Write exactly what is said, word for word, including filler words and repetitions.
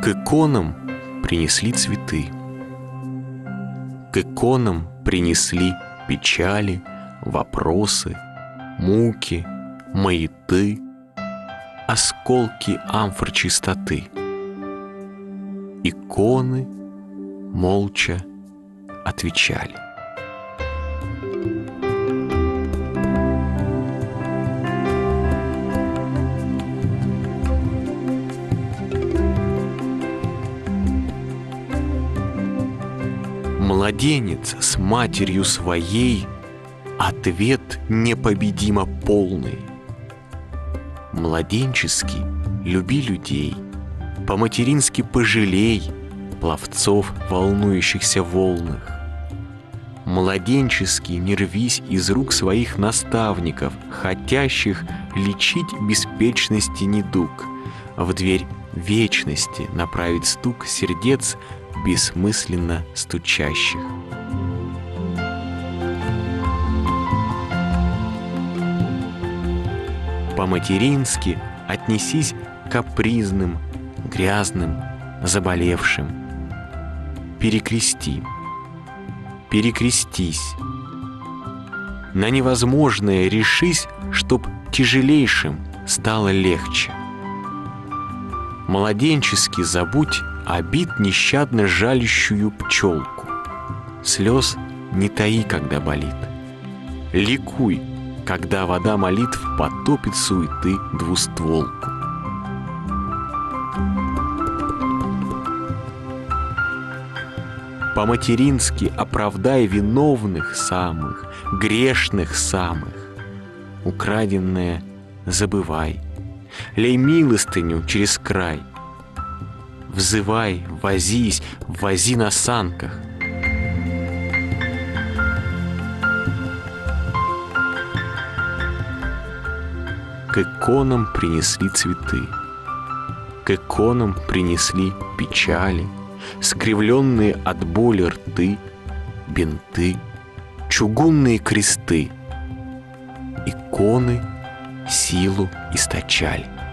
К иконам принесли цветы, к иконам принесли печали, вопросы, муки, маяты, осколки амфор чистоты. Иконы молча отвечали. Младенец с матерью своей ответ непобедимо полный. Младенческий люби людей, по-матерински пожалей пловцов, волнующихся в волнах. Младенчески не рвись из рук своих наставников, хотящих лечить беспечности недуг, в дверь вечности направить стук сердец, бессмысленно стучащих. По-матерински отнесись к капризным, грязным, заболевшим. Перекрести, перекрестись. На невозможное решись, чтоб тяжелейшим стало легче. Младенчески забудь обид нещадно жалящую пчелку. Слез не таи, когда болит. Ликуй, когда вода молитв потопит суеты двустволку. По-матерински оправдай виновных самых, грешных самых. Украденное забывай, лей милостыню через край. Взывай, возись, вози на санках. К иконам принесли цветы, к иконам принесли печали, скривленные от боли рты, бинты, чугунные кресты. Иконы силу источали.